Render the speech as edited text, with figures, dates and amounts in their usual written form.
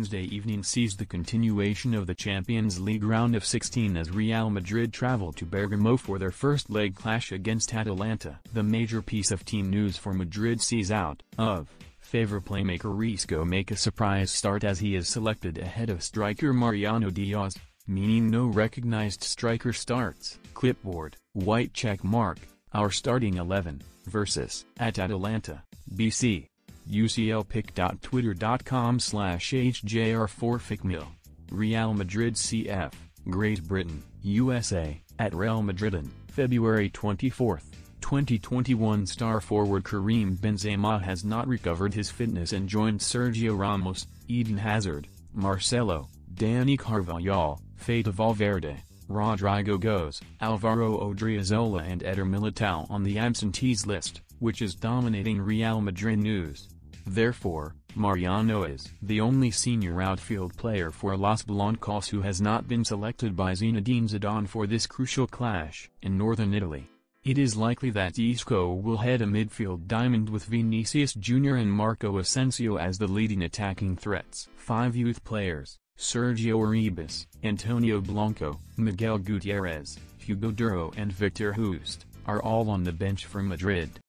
Tuesday evening sees the continuation of the Champions League round of 16 as Real Madrid travel to Bergamo for their first leg clash against Atalanta. The major piece of team news for Madrid sees out of favor playmaker Isco make a surprise start as he is selected ahead of striker Mariano Diaz, meaning no recognized striker starts. Clipboard, white check mark, our starting 11, versus at Atalanta, BC. uclpic.twitter.com/hjr4ficmil. Real Madrid CF, Great Britain, USA, at Real Madrid, February 24, 2021. Star forward Karim Benzema has not recovered his fitness and joined Sergio Ramos, Eden Hazard, Marcelo, Dani Carvajal, Fede Valverde, Rodrigo Goes, Alvaro Odriozola and Eder Militao on the absentees list, which is dominating Real Madrid news. Therefore, Mariano is the only senior outfield player for Los Blancos who has not been selected by Zinedine Zidane for this crucial clash. In northern Italy, it is likely that Isco will head a midfield diamond with Vinicius Jr. and Marco Asensio as the leading attacking threats. 5 youth players, Sergio Arribas, Antonio Blanco, Miguel Gutierrez, Hugo Duro and Victor Hust, are all on the bench for Madrid.